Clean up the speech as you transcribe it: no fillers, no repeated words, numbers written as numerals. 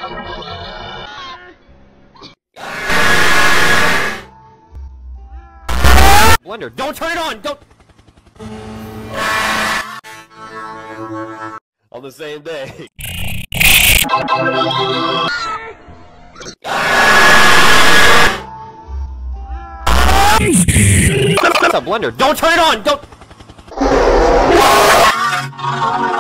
Blender, don't turn it on! Don't! On the same day. What's up, Blender? Don't turn it on! Don't!